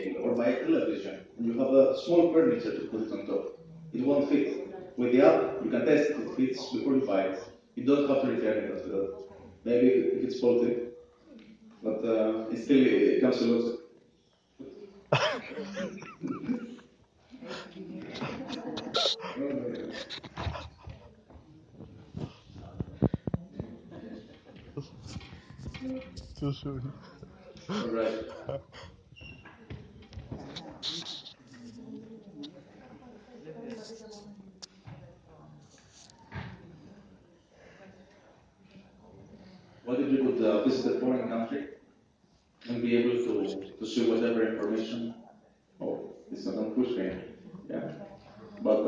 table or buy a television, and you have a small furniture to put it on top. It won't fit. With the app, you can test if it fits before you buy it. You don't have to return it after that. Maybe if it's faulty, but it still it comes a lot. Too soon. All right. What if you could visit a foreign country and be able to see whatever information? Oh, it's not on full screen. Yeah, but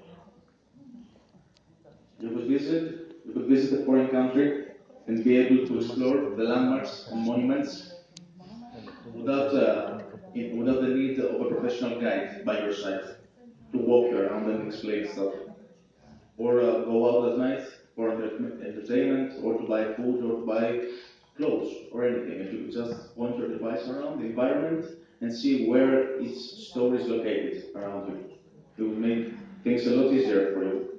you could visit a foreign country and be able to explore the landmarks and monuments without the need of a professional guide by your side to walk you around and explain stuff, or go out at night for entertainment, or to buy food, or to buy clothes, or anything. And you could just point your device around the environment and see where each store is located around you. It would make things a lot easier for you.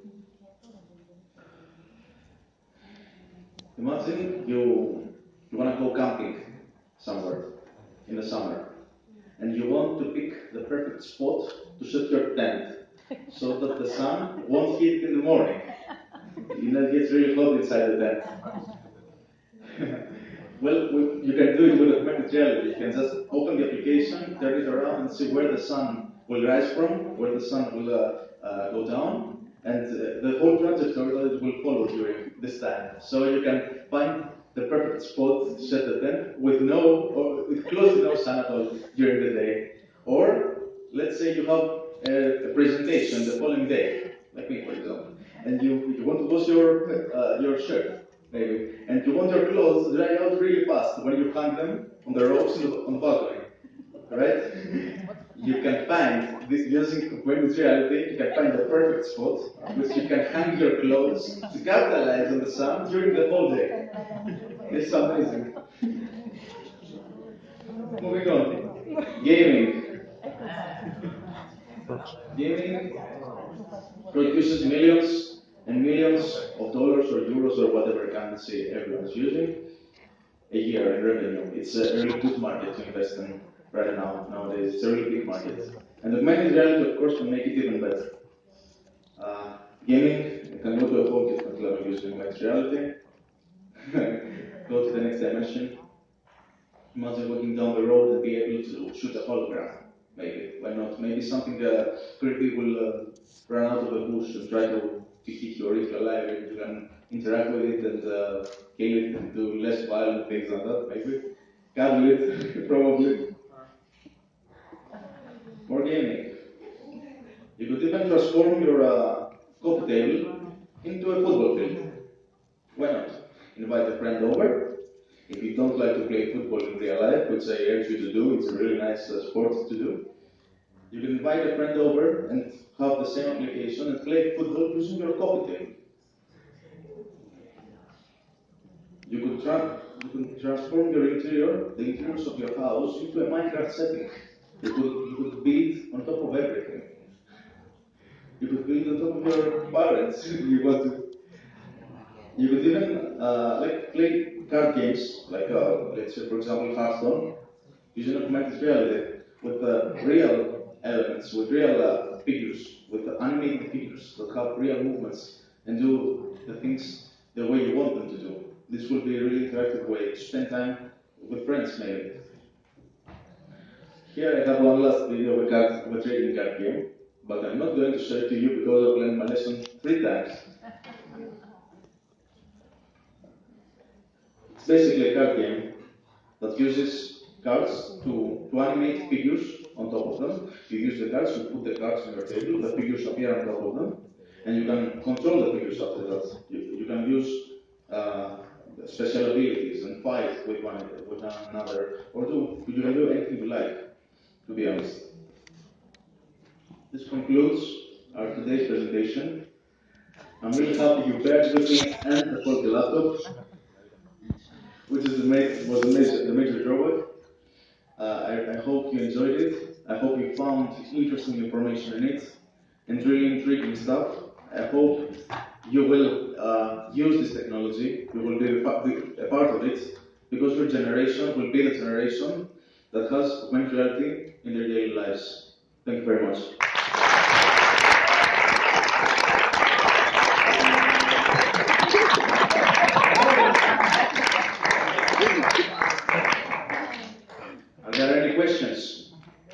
Imagine you want to go camping somewhere in the summer, and you want to pick the perfect spot to set your tent so that the sun won't hit in the morning. It gets really hot inside the tent. Well, you can do it with augmented reality. You can just open the application, turn it around, and see where the sun will rise from, where the sun will go down, and the whole trajectory that it will follow during this time. So you can find the perfect spot to set the tent with with close to no sun at all during the day. Or let's say you have a presentation the following day, like me, for example, and you want to wash your shirt, maybe, and you want your clothes to dry out really fast when you hang them on the ropes on the balcony, right? You can find this using augmented reality. You can find the perfect spot which you can hang your clothes to capitalize on the sun during the whole day. It's amazing. Moving on, gaming. Gaming produces millions and millions of dollars or euros or whatever currency everyone's using a year in revenue. It's a really good market to invest in right now, nowadays. It's a really big market. And augmented reality, of course, can make it even better. Gaming, you can go to a whole different level using augmented reality. Go to the next dimension. Imagine walking down the road and be able to shoot a hologram. Maybe, why not? Maybe something creepy will run out of a bush and try to hit you or if you're alive, and you can interact with it and kill it and do less violent things than that, maybe. Cuddle it, probably. More gaming. You could even transform your coffee table into a football field. Why not? Invite a friend over. If you don't like to play football in real life, which I urge you to do, it's a really nice sport to do. You can invite a friend over and have the same application and play football using your coffee table. You can transform the interiors of your house into a Minecraft setting. You could build on top of everything. You could build on top of your parents. You want to. You could even like play card games, like let's say for example Hearthstone, using augmented reality with real elements, with real figures, with animated figures that have real movements and do the things the way you want them to do. This will be a really interactive way to spend time with friends, maybe. Here I have one last video of a trading card game, but I'm not going to show it to you because I've learned my lesson 3 times. It's basically a card game that uses cards to animate figures on top of them. You use the cards, you put the cards on your table, the figures appear on top of them, and you can control the figures after that. You can use special abilities and fight with one another, or you can do anything you like, to be honest. This concludes our today's presentation. I'm really happy you bear with me and the faulty laptop, which is the major drawback. I hope you enjoyed it. I hope you found interesting information in it and really intriguing stuff. I hope you will use this technology. You will be a part of it because your generation will be the generation that has augmented reality in their daily lives. Thank you very much. Are there any questions?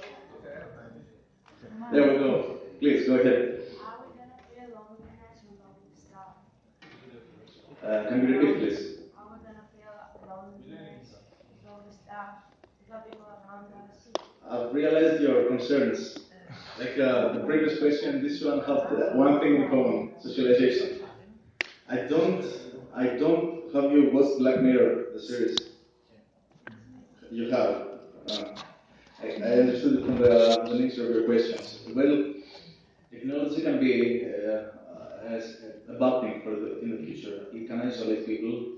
There we go. Please, go ahead. Are we going to feel loneliness when we stop? Can you repeat, please? Are we going to feel loneliness when we stop? The people around us? I've realized your concerns. Like the previous question, this one had one thing in common: socialization. I don't have you watched Black Mirror, the series? You have. I understood it from the nature of your questions. Well, technology can be as a bad thing in the future. It can isolate people.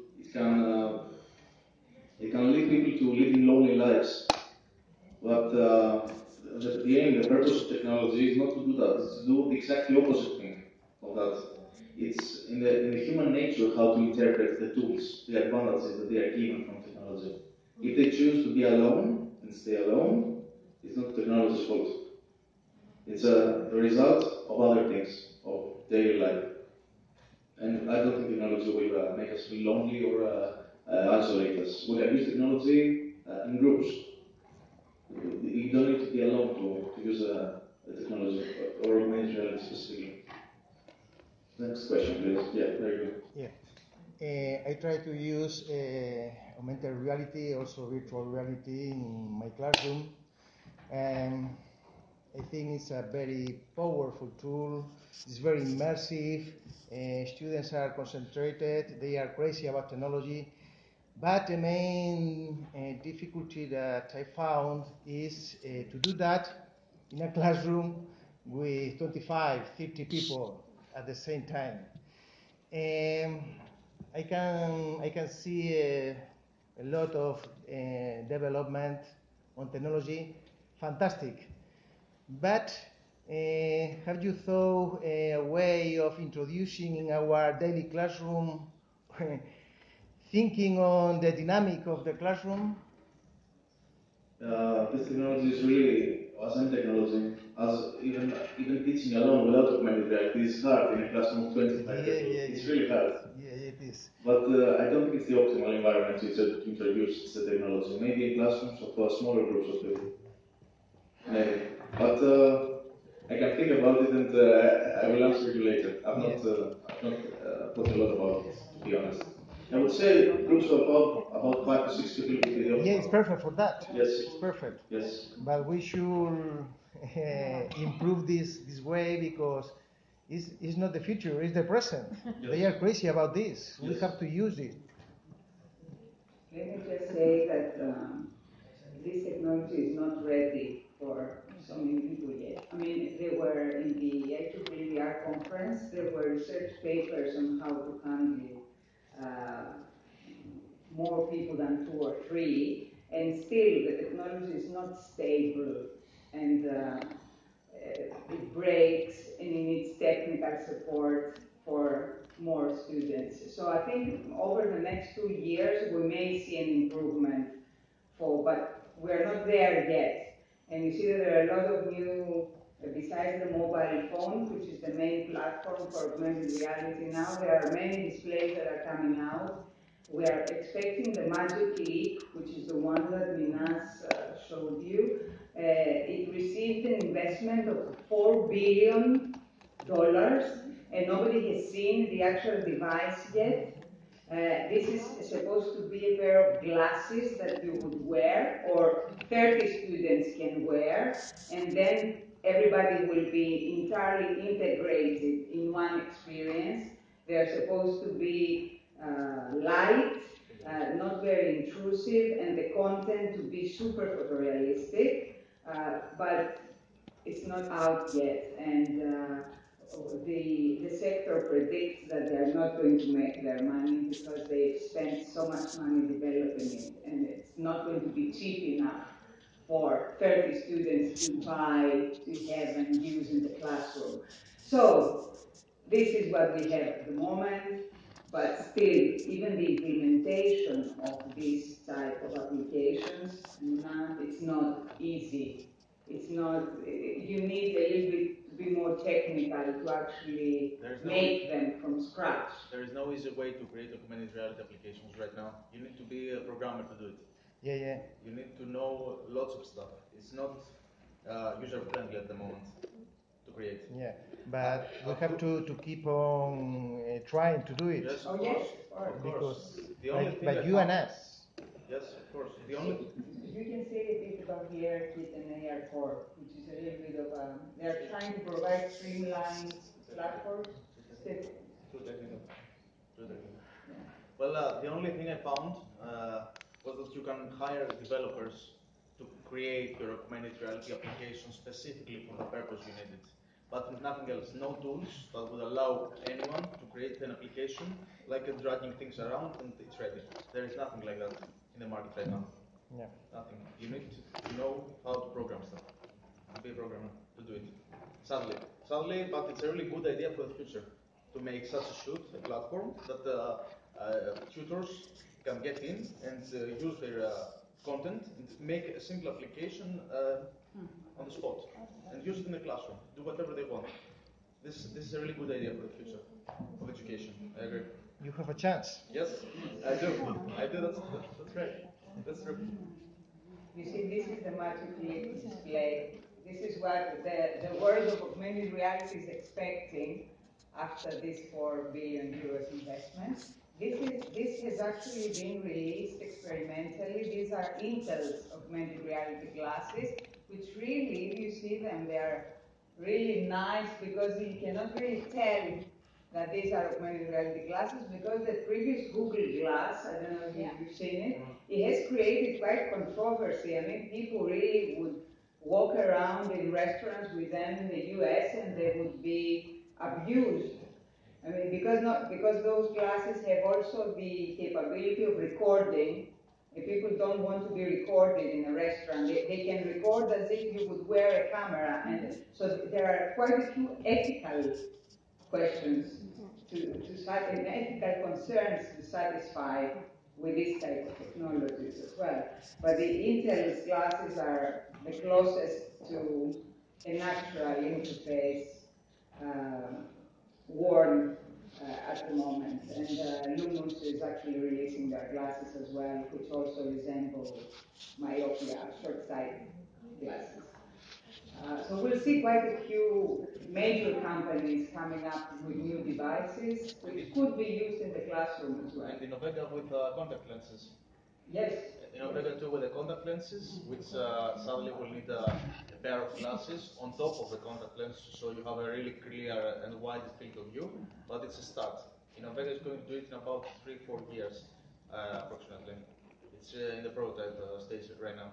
It can lead people to living lonely lives. But the purpose of technology is not to do that. It's to do the exactly opposite thing of that. It's in the human nature how to interpret the tools, the advantages that they are given from technology. If they choose to be alone and stay alone, it's not technology's fault. It's the result of other things, of daily life. And I don't think technology will make us feel lonely or isolate us. We can use technology in groups. You don't need to be alone to use a technology or augmented reality specifically. Next question, please. Yeah, very good. Yeah. I try to use augmented reality, also virtual reality in my classroom. And I think it's a very powerful tool. It's very immersive. Students are concentrated. They are crazy about technology. But the main difficulty that I found is to do that in a classroom with 25, 30 people at the same time. I can see a lot of development on technology, fantastic. But have you thought a way of introducing in our daily classroom, thinking on the dynamic of the classroom? This technology is really awesome technology. As even teaching alone without augmented reality is hard in a classroom of 25 people. It's really hard. Yeah, it is. But I don't think it's the optimal environment to introduce the technology. Maybe in classrooms of smaller groups of people. Maybe. But I can think about it and I will answer you later. I've not thought a lot about it, to be honest. I would say groups of about 5 to 6 people would be the optimal. Yeah, it's perfect for that. Yes. It's perfect. Yes. But we should improve this way because it's not the future, it's the present. Yes. They are crazy about this. Yes. We have to use it. Let me just say that this technology is not ready for so many people yet. I mean, there were in the IEEE conference, there were research papers on how to handle more people than 2 or 3, and still the technology is not stable, and it breaks, and it needs technical support for more students. So I think over the next 2 years we may see an improvement, but we're not there yet. And you see that there are a lot of new, besides the mobile phone, which is the main platform for augmented reality now, there are many displays that are coming out. We are expecting the Magic Leap, which is the one that Minas showed you. It received an investment of $4 billion, and nobody has seen the actual device yet. This is supposed to be a pair of glasses that you would wear, or 30 students can wear, and then everybody will be entirely integrated in one experience. They're supposed to be light, not very intrusive, and the content to be super photorealistic, but it's not out yet. And the sector predicts that they're not going to make their money because they've spent so much money developing it, and it's not going to be cheap enough for 30 students to buy, to have and use in the classroom. So this is what we have at the moment, but still, even the implementation of this type of applications, it's not easy. It's not, you need a little bit to be more technical to actually make them from scratch. There is no easy way to create augmented reality applications right now. You need to be a programmer to do it. Yeah. You need to know lots of stuff. It's not user friendly at the moment to create. Yeah, but we have to keep on trying to do it. Yes, of course. Because the only thing but you and us. Yes, of course. The only You can say a bit about the AR-Kit and AR4, which is a little bit of a, they're trying to provide streamlined platforms. Too technical. Yeah. Well, the only thing I found was that you can hire developers to create your augmented reality application specifically for the purpose you need it. But nothing else, no tools that would allow anyone to create an application like dragging things around and it's ready. There is nothing like that in the market right now. Yeah. Nothing. You need to know how to program stuff, to be a programmer, to do it. Sadly, but it's a really good idea for the future to make such a platform that tutors can get in and use their content and make a simple application on the spot and use it in the classroom. Do whatever they want. This is a really good idea for the future of education. I agree. You have a chance. Yes, I do. That's right. That's true. You see, this is the magic leap display. This is what the world of augmented reality is expecting after this €4 billion investment. This has actually been released experimentally. These are Intel's augmented reality glasses, which really, if you see them, they are really nice because you cannot really tell that these are augmented reality glasses because the previous Google Glass, I don't know if you've seen it has created quite controversy. I mean, people really would walk around in restaurants with them in the US and they would be abused. I mean, because those glasses have also the capability of recording. If people don't want to be recorded in a restaurant, they can record as if you would wear a camera. And so there are quite a few ethical questions and ethical concerns to satisfy with this type of technologies as well. But the Intel's glasses are the closest to a natural interface worn at the moment. And Lumos is actually releasing their glasses as well, which also resemble myopia, short-sighted glasses. So we'll see quite a few major companies coming up with new devices, which could be used in the classroom as well. And Innovega with contact lenses. Yes. Innovega too with the contact lenses, which sadly will need a pair of glasses on top of the contact lens, so you have a really clear and wide field of view. But it's a start. Innovega is going to do it in about 3-4 years, approximately. It's in the prototype stage right now.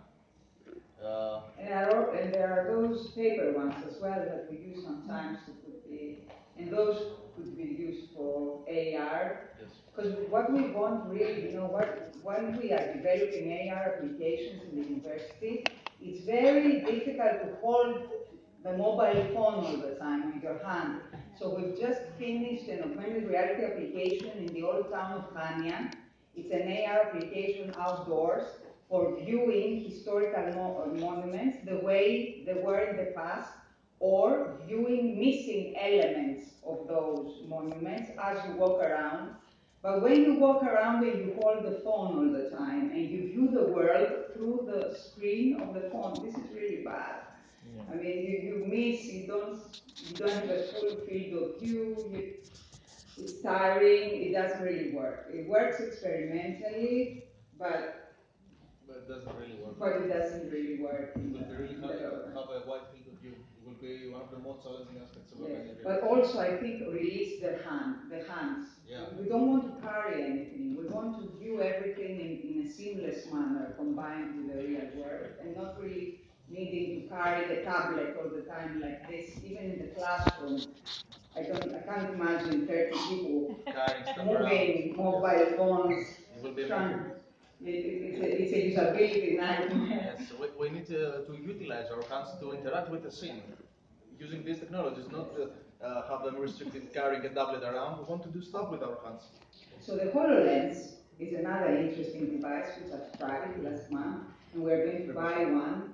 And there are those paper ones as well that we use sometimes to put and those could be used for AR. Because what we want really, when we are developing AR applications in the university, it's very difficult to hold the mobile phone all the time in your hand. So we've just finished an augmented reality application in the old town of Hania. It's an AR application outdoors for viewing historical monuments the way they were in the past, or viewing missing elements of those monuments as you walk around. But when you walk around and you hold the phone all the time and you view the world through the screen of the phone, this is really bad. Yeah. I mean, you miss, you don't have a full field of view. It's tiring. It doesn't really work. It works experimentally, but it doesn't really work. But it doesn't really work. It will be really hard to have a wide field of view. It will be one of the most challenging aspects of augmented reality. But also, I think, release the hands. Yeah. We don't want to carry anything. We want to view everything in a seamless manner, combined with the real world, and not really needing to carry the tablet all the time like this, even in the classroom. I can't imagine 30 people moving mobile phones. It's a usability nightmare. Yes, we need to utilize our hands to interact with the scene. Using these technologies, not have them restricted carrying a tablet around. We want to do stuff with our hands. So the HoloLens is another interesting device which I've tried last month, and we're going to buy one.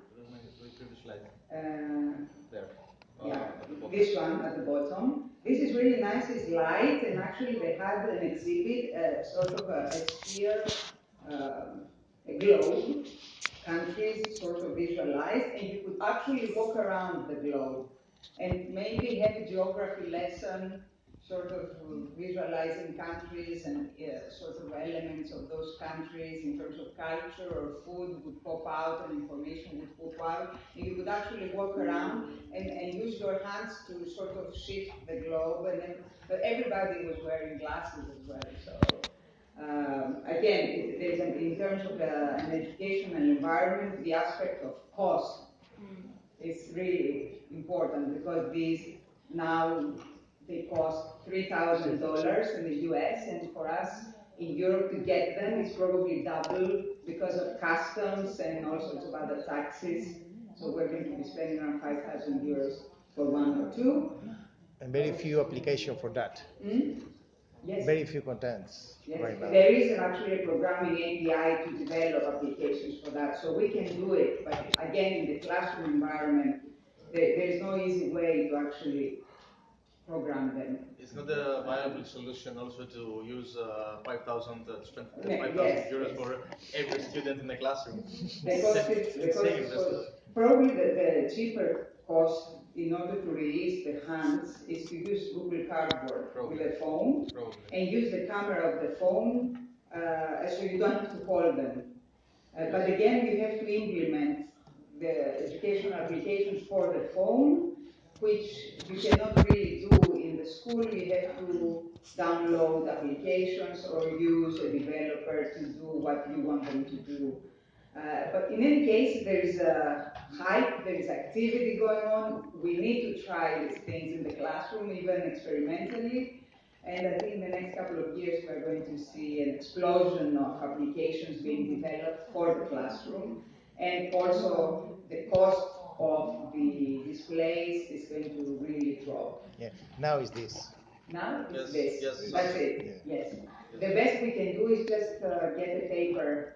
There. Yeah, this one at the bottom. This is really nice, it's light, and actually they had an exhibit, sort of a sphere, a globe, countries sort of visualized, and you could actually walk around the globe and maybe have a geography lesson, sort of visualizing countries and sort of elements of those countries in terms of culture or food would pop out and information would pop out. And you could actually walk around and use your hands to sort of shift the globe. And then, but everybody was wearing glasses as well. So again, in terms of an educational environment, the aspect of cost is really important because these now they cost $3,000 in the US, and for us in Europe to get them is probably double because of customs and all sorts of other taxes. So we're going to be spending around 5,000 euros for one or two. And very few applications for that. Yes. Very few contents right now. There is actually a programming API to develop applications for that, so we can do it. But again, in the classroom environment, there is no easy way to actually program them. It's not a viable solution also to use 5,000 spend 5,000 euros for every student in the classroom. Probably the cheaper cost in order to release the hands is to use Google Cardboard with a phone and use the camera of the phone so you don't have to hold them. But again, you have to implement the educational applications for the phone, which you cannot really do in the school. You have to download applications or use a developer to do what you want them to do. But in any case, there is a hype, there is activity going on. We need to try these things in the classroom, even experimentally. And I think in the next couple of years, we're going to see an explosion of applications being developed for the classroom. And also, the cost of the displays is going to really drop. Yeah. Now is this. Now yes, is this. Yes. That's it. Yeah. Yes. The best we can do is just get a paper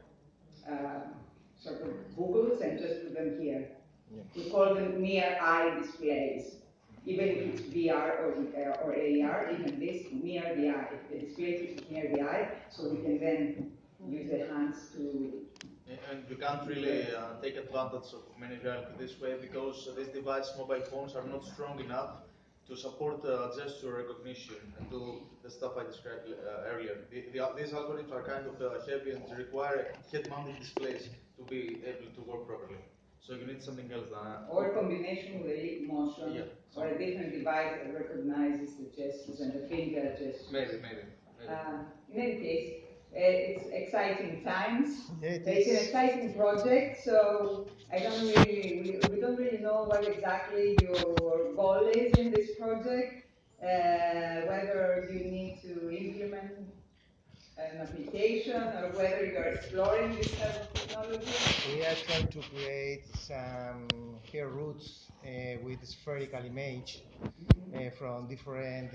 sort of Googles and just put them here. Yeah. We call them near eye displays. Even if it's VR or AR, even this near the eye. The display is near the eye, so we can then use the hands to. And you can't really take advantage of many reality this way because these devices, mobile phones, are not strong enough to support gesture recognition and do the stuff I described earlier. These algorithms are kind of heavy and require head-mounted displays to be able to work properly. So you need something else than that. Or a combination with a lip motion, or a different device that recognizes the gestures and the finger gestures. Maybe. In any case, it's exciting times. Yeah, it's an exciting project, so we don't really know what exactly your goal is in this project, whether you need to implement an application or whether you're exploring this type of technology. We are trying to create some hair roots with spherical image from different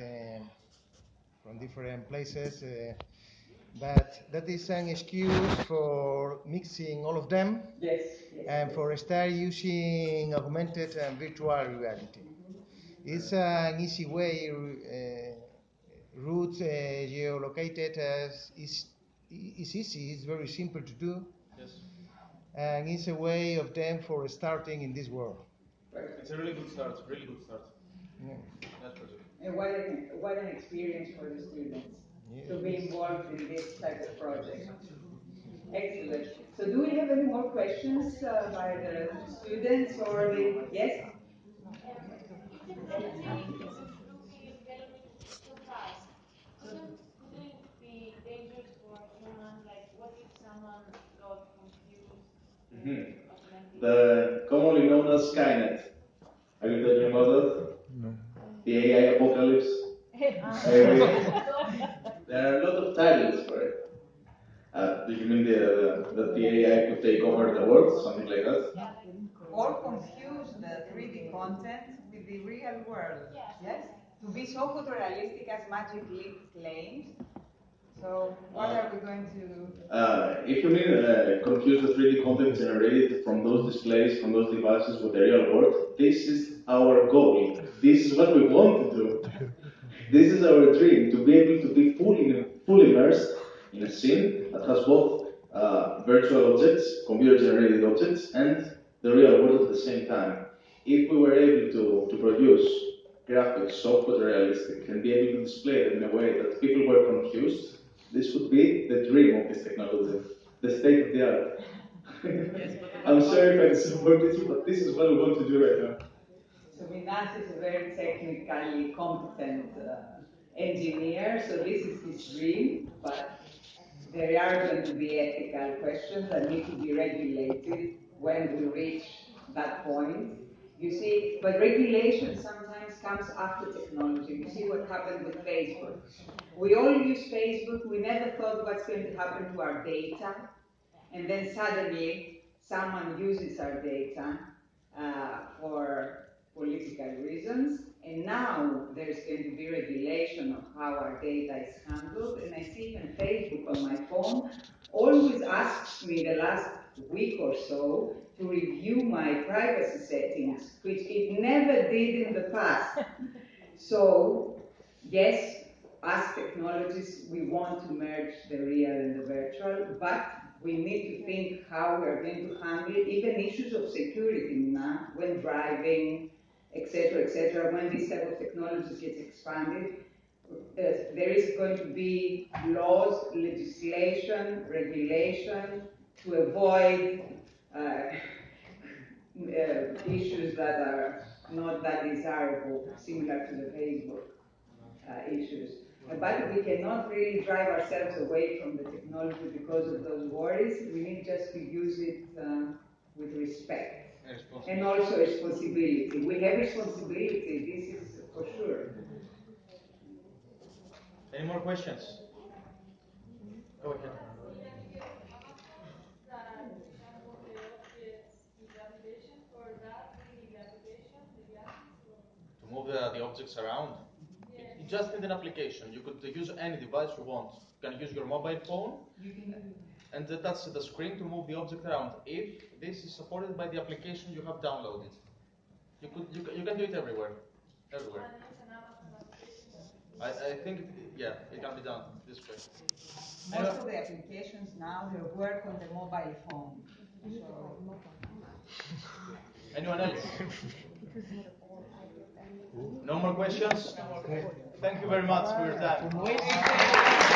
places. But that is an excuse for mixing all of them and for start using augmented and virtual reality. It's an easy way. Roots geolocated is easy. It's very simple to do. Yes. And it's a way of them for starting in this world. It's a really good start. Yeah. That's project. And what an experience for the students to be involved in this type of project. Excellent. So do we have any more questions by the students or the, yes? If the technology is improving, developing so fast, couldn't it be dangerous for human? Like, what if someone got confused? The commonly known as Skynet. Are you talking about that? No. The AI apocalypse? There are a lot of titles for it. Do you mean that the AI could take over the world, something like that? Or confuse the 3D content with the real world, yes? To be so photorealistic as Magic Leap claims. So what are we going to... If you mean confuse the 3D content generated from those displays, from those devices with the real world, this is our goal. This is what we want to do. This is our dream, to be able to be fully immersed in a scene that has both virtual objects, computer-generated objects, and the real world at the same time. If we were able to produce graphics so photorealistic and be able to display them in a way that people were confused, this would be the dream of this technology, the state of the art. I'm sorry if I disappointed you, but this is what we want to do right now. So Minas is a very technically competent engineer, so this is his dream, but there are going to be ethical questions that need to be regulated when we reach that point. You see, but regulation sometimes comes after technology. You see what happened with Facebook. We all use Facebook, we never thought what's going to happen to our data, and then suddenly someone uses our data for political reasons, and now there's going to be regulation of how our data is handled, and I see even Facebook on my phone always asks me the last week or so to review my privacy settings, which it never did in the past. So, yes, as technologists, we want to merge the real and the virtual, but we need to think how we are going to handle even issues of security now, when driving, etc., when this type of technology gets expanded. There is going to be laws, legislation, regulation to avoid issues that are not that desirable, similar to the Facebook issues. But we cannot really drive ourselves away from the technology because of those worries. We need just to use it with respect. And also responsibility. We have responsibility, this is for sure. Any more questions? Go ahead. To move the objects around? You just need an application. You could use any device you want. You can use your mobile phone and touch the screen to move the object around. If this is supported by the application you have downloaded, you can do it everywhere. I think it can be done this way. Most of the applications now, they work on the mobile phone. So. Anyone else? No more questions? Thank you very much for your time.